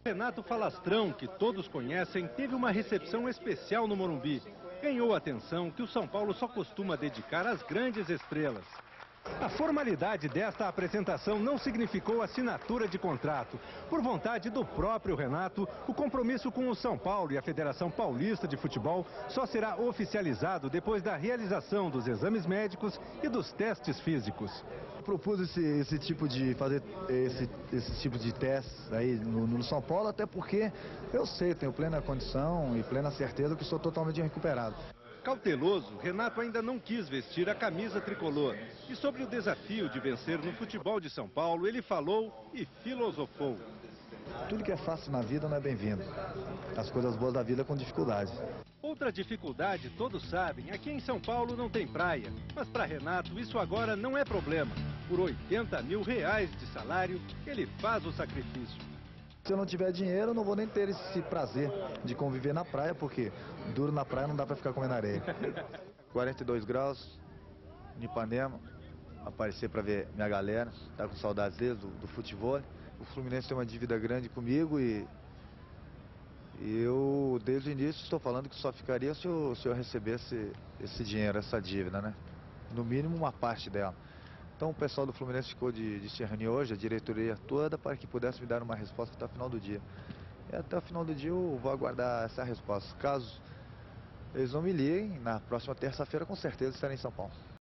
Renato Falastrão, que todos conhecem, teve uma recepção especial no Morumbi. Ganhou a atenção que o São Paulo só costuma dedicar às grandes estrelas. A formalidade desta apresentação não significou assinatura de contrato. Por vontade do próprio Renato, o compromisso com o São Paulo e a Federação Paulista de Futebol só será oficializado depois da realização dos exames médicos e dos testes físicos. Eu propus esse tipo de testes aí no São Paulo, até porque eu sei, tenho plena condição e plena certeza que sou totalmente recuperado. Cauteloso, Renato ainda não quis vestir a camisa tricolor. E sobre o desafio de vencer no futebol de São Paulo, ele falou e filosofou. Tudo que é fácil na vida não é bem-vindo. As coisas boas da vida com dificuldade. Outra dificuldade, todos sabem, aqui em São Paulo não tem praia. Mas para Renato isso agora não é problema. Por R$80 mil de salário, ele faz o sacrifício. Se eu não tiver dinheiro, eu não vou nem ter esse prazer de conviver na praia, porque duro na praia não dá para ficar comendo areia. 42 graus, em Ipanema, aparecer para ver minha galera, tá com saudades deles, do futebol. O Fluminense tem uma dívida grande comigo e eu, desde o início, estou falando que só ficaria se eu recebesse esse dinheiro, essa dívida, né? No mínimo uma parte dela. Então o pessoal do Fluminense ficou de se reunir hoje, a diretoria toda, para que pudesse me dar uma resposta até o final do dia. E até o final do dia eu vou aguardar essa resposta. Caso eles não me liguem, na próxima terça-feira com certeza estarei em São Paulo.